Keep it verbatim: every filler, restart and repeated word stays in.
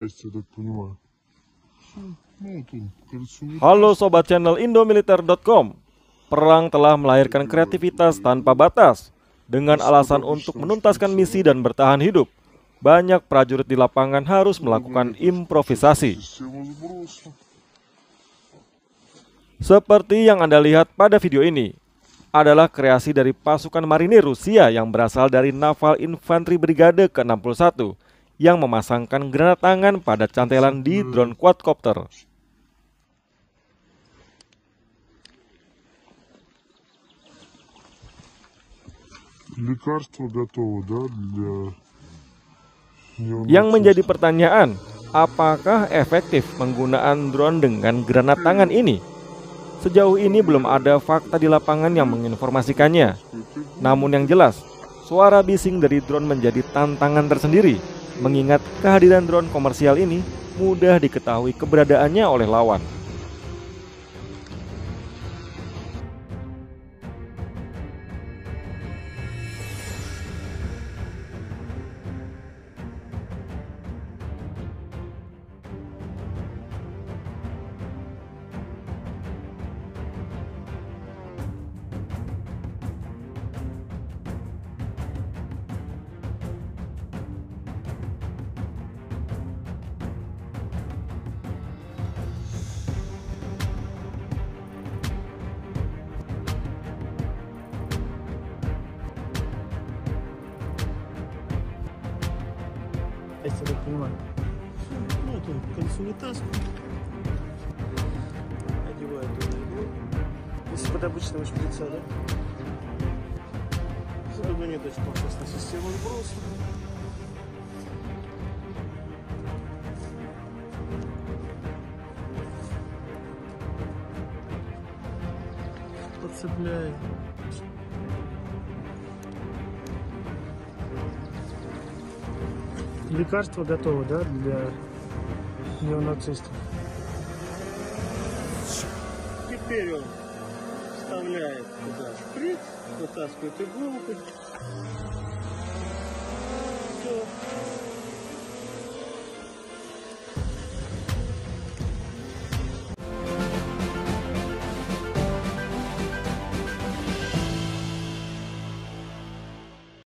Halo Sobat channel indomiliter dot com. Perang telah melahirkan kreativitas tanpa batas. Dengan alasan untuk menuntaskan misi dan bertahan hidup, banyak prajurit di lapangan harus melakukan improvisasi. Seperti yang Anda lihat pada video ini, adalah kreasi dari pasukan marinir Rusia yang berasal dari Naval Infantry Brigade ke enam puluh satu yang memasangkan granat tangan pada cantelan di drone quadcopter. Yang menjadi pertanyaan, apakah efektif penggunaan drone dengan granat tangan ini? Sejauh ini belum ada fakta di lapangan yang menginformasikannya. Namun yang jelas, suara bising dari drone menjadi tantangan tersendiri, mengingat kehadiran drone komersial ini mudah diketahui keberadaannya oleh lawan. Я так понимаю. Ну, это колесо унитаз. Одевают его иглу. Если под обычного шприца, да? Задумание, то есть процессная система сброса. Подцепляет. Лекарство готово, да, для неонацистов. Теперь он вставляет туда шприц, вытаскивает иголку.